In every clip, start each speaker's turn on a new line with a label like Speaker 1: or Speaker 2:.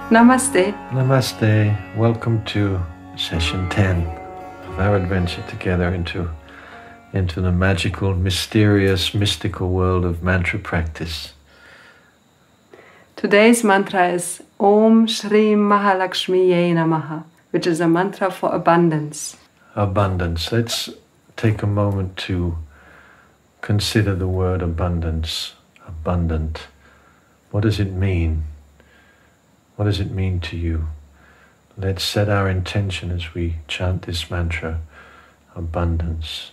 Speaker 1: Namaste.
Speaker 2: Namaste. Welcome to session 10 of our adventure together into the magical, mysterious, mystical world of mantra practice.
Speaker 1: Today's mantra is Om Shreem Mahalakshmiyei Namaha, which is a mantra for abundance.
Speaker 2: Abundance. Let's take a moment to consider the word abundance. Abundant. What does it mean? What does it mean to you? Let's set our intention as we chant this mantra. Abundance.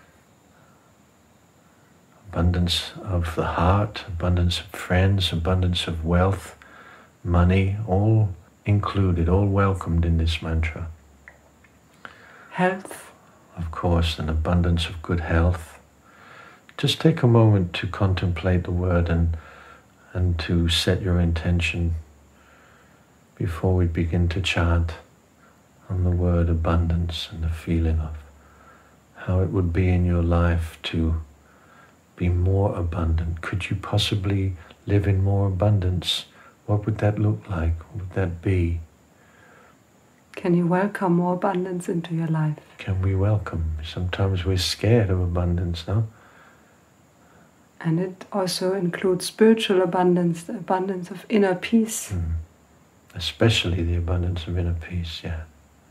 Speaker 2: Abundance of the heart, abundance of friends, abundance of wealth, money, all included, all welcomed in this mantra.
Speaker 1: Health.
Speaker 2: Of course, an abundance of good health. Just take a moment to contemplate the word and to set your intention before we begin to chant on the word abundance and the feeling of how it would be in your life to be more abundant. Could you possibly live in more abundance? What would that look like? What would that be?
Speaker 1: Can you welcome more abundance into your life?
Speaker 2: Can we welcome? Sometimes we're scared of abundance, no?
Speaker 1: And it also includes spiritual abundance, the abundance of inner peace.
Speaker 2: Especially the abundance of inner peace, yeah.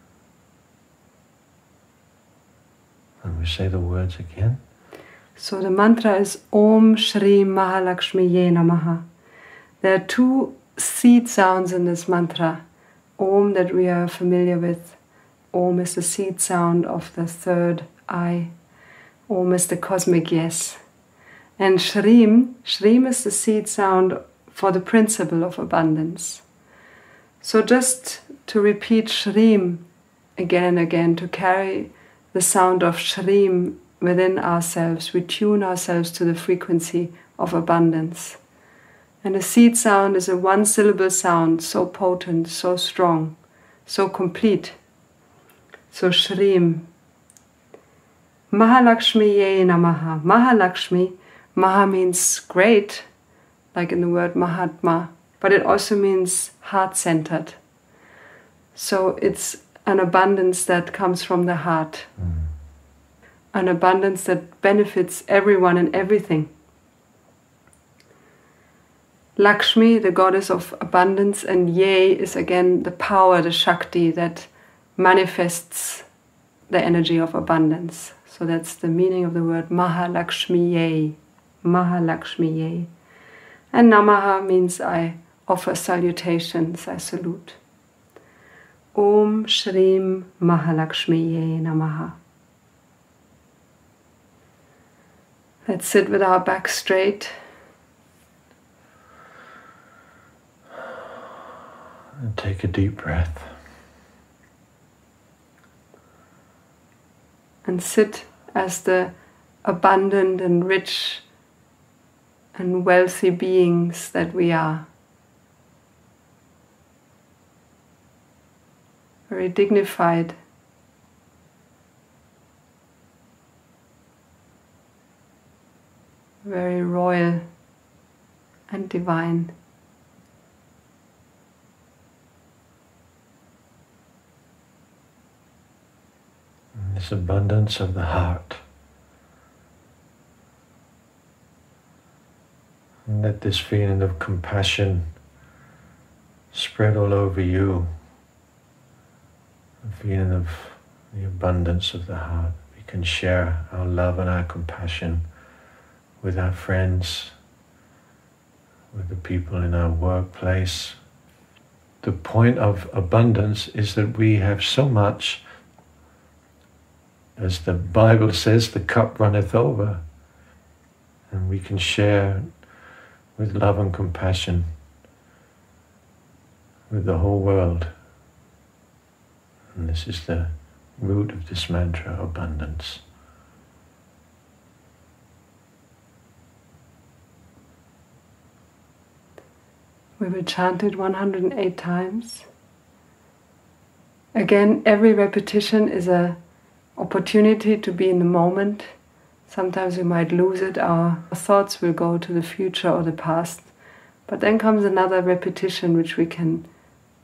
Speaker 2: And we say the words again.
Speaker 1: So the mantra is Om Shreem Mahalakshmiyei Namaha. There are two seed sounds in this mantra. Om that we are familiar with. Om is the seed sound of the third eye. Om is the cosmic yes. And Shreem is the seed sound for the principle of abundance. So just to repeat Shreem again and again, to carry the sound of Shreem within ourselves, we tune ourselves to the frequency of abundance. And the seed sound is a one-syllable sound, so potent, so strong, so complete. So Shreem. Mahalakshmiyei Namaha. Mahalakshmi, Maha means great, like in the word Mahatma, but it also means heart-centered. So it's an abundance that comes from the heart. An abundance that benefits everyone and everything. Lakshmi, the goddess of abundance, and Yei is again the power, the Shakti that manifests the energy of abundance. So that's the meaning of the word Mahalakshmiyei. Mahalakshmiyei. And Namaha means I offer salutations, I salute. Om Shreem Mahalakshmiyei Namaha. Let's sit with our back straight.
Speaker 2: And take a deep breath.
Speaker 1: And sit as the abundant and rich and wealthy beings that we are. Very dignified. Very royal and divine.
Speaker 2: And this abundance of the heart. And let this feeling of compassion spread all over you. The feeling of the abundance of the heart. We can share our love and our compassion with our friends, with the people in our workplace. The point of abundance is that we have so much, as the Bible says, the cup runneth over, and we can share with love and compassion with the whole world. And this is the root of this mantra, abundance.
Speaker 1: We will chant it 108 times. Again, every repetition is an opportunity to be in the moment. Sometimes we might lose it, our thoughts will go to the future or the past. But then comes another repetition which we can